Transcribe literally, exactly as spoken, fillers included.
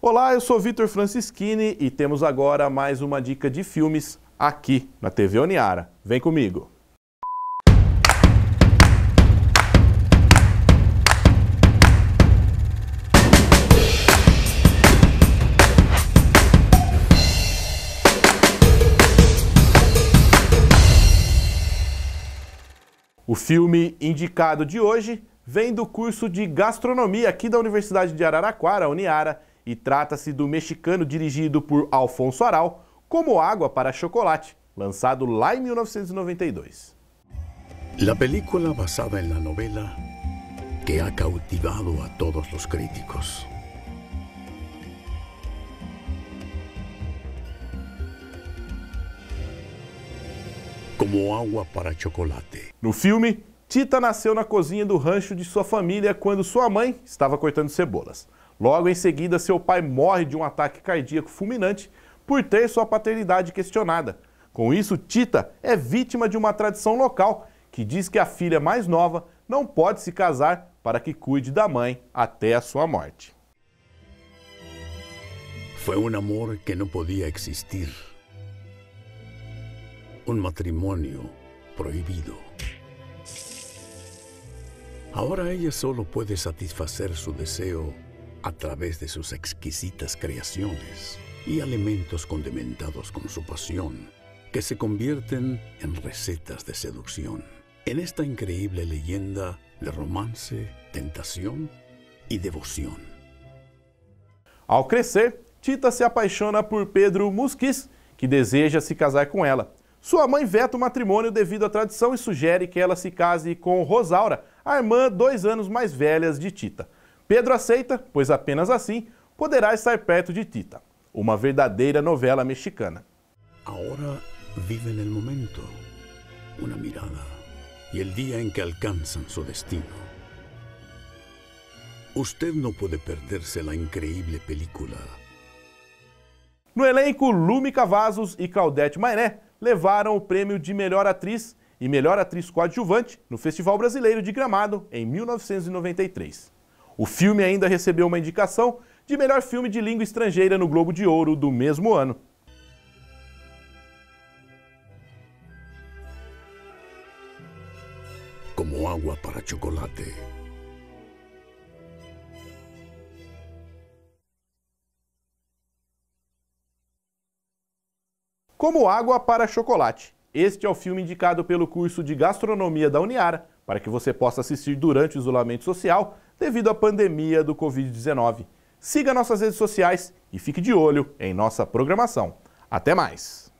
Olá, eu sou Vitor Francischini e temos agora mais uma dica de filmes aqui na T V Uniara. Vem comigo! O filme indicado de hoje vem do curso de gastronomia aqui da Universidade de Araraquara, Uniara, e trata-se do mexicano dirigido por Alfonso Arau, Como Água para Chocolate, lançado lá em mil novecentos e noventa e dois. La película basada en la novela que ha cautivado a todos los críticos. Como Água para Chocolate. No filme, Tita nasceu na cozinha do rancho de sua família quando sua mãe estava cortando cebolas. Logo em seguida, seu pai morre de um ataque cardíaco fulminante por ter sua paternidade questionada. Com isso, Tita é vítima de uma tradição local que diz que a filha mais nova não pode se casar para que cuide da mãe até a sua morte. Foi um amor que não podia existir. Un matrimonio prohibido. Ahora ella solo puede satisfacer su deseo a través de sus exquisitas creaciones y alimentos condimentados con su pasión, que se convierten en recetas de seducción. En esta increíble leyenda de romance, tentación y devoción. Ao crescer, Tita se apaixona por Pedro Musquiz, que deseja se casar com ela. Sua mãe veta o matrimônio devido à tradição e sugere que ela se case com Rosaura, a irmã dois anos mais velha de Tita. Pedro aceita, pois apenas assim poderá estar perto de Tita. Uma verdadeira novela mexicana. Ahora viven el momento, una mirada y el día en que alcanzan su destino. Usted no puede perderse la increíble película. No elenco, Lumi Cavazos e Claudete Mainé levaram o prêmio de melhor atriz e melhor atriz coadjuvante no Festival Brasileiro de Gramado em mil novecentos e noventa e três. O filme ainda recebeu uma indicação de melhor filme de língua estrangeira no Globo de Ouro do mesmo ano. Como Água para Chocolate. Como Água para Chocolate. Este é o filme indicado pelo curso de gastronomia da Uniara, para que você possa assistir durante o isolamento social devido à pandemia do Covid dezenove. Siga nossas redes sociais e fique de olho em nossa programação. Até mais!